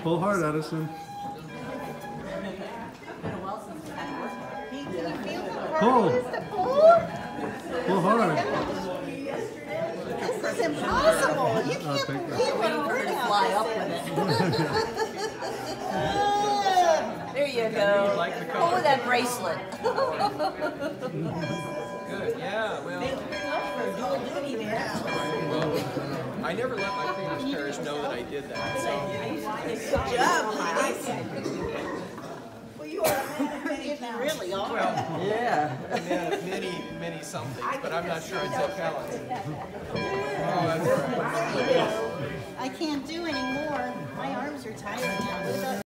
Pull hard, Addison. Pull. Pull hard. This is impossible. You can't believe what we're going to fly up with it. There you go. Oh, that bracelet. Good, yeah, well, I never let my previous pairs know that I did that. So. Good job, ladies. Well, you are a man of many talents. Really are. Well, yeah. Many somethings, but I'm not sure I'd say talent. Oh, that's right. I can't do any more. My arms are tired now.